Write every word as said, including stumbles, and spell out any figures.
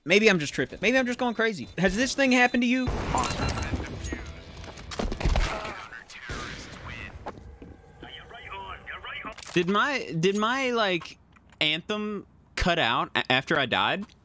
Maybe I'm just tripping. Maybe I'm just going crazy. Has this thing happened to you? Did my did my like anthem cut out after I died?